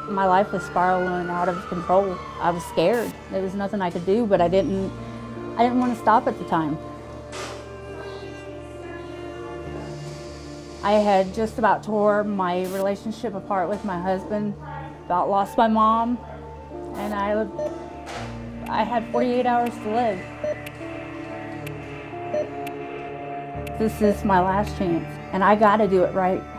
My life was spiraling out of control. I was scared. There was nothing I could do, but I didn't want to stop at the time. I had just about tore my relationship apart with my husband, about lost my mom, and I had 48 hours to live. This is my last chance, and I gotta do it right.